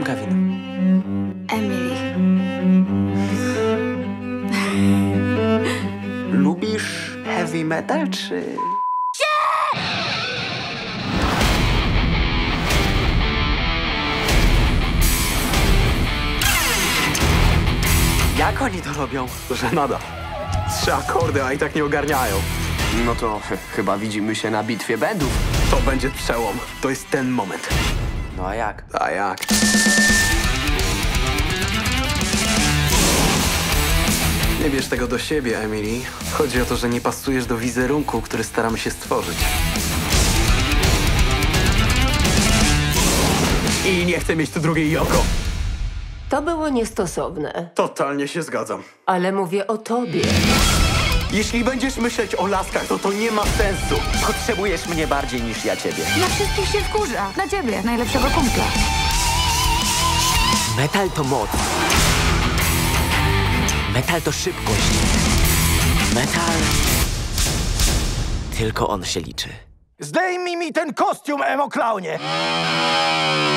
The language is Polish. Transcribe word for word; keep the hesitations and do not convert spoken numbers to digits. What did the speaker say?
Kevin. Emily. Lubisz heavy metal, czy... Jak oni to robią? Że nada. Trzy akordy, a i tak nie ogarniają. No to ch chyba widzimy się na bitwie bandów. To będzie przełom. To jest ten moment. No a jak? A jak? Nie bierz tego do siebie, Emily. Chodzi o to, że nie pasujesz do wizerunku, który staramy się stworzyć. I nie chcę mieć tu drugiej Yoko. To było niestosowne, Totalnie się zgadzam. ale mówię o tobie. Jeśli będziesz myśleć o laskach, to to nie ma sensu. Potrzebujesz mnie bardziej niż ja ciebie. Na wszystkich się wkurza. Na ciebie, najlepszego kumpla. Metal to moc. Metal to szybkość. Metal... Tylko on się liczy. Zdejmij mi ten kostium, emo-klaunie!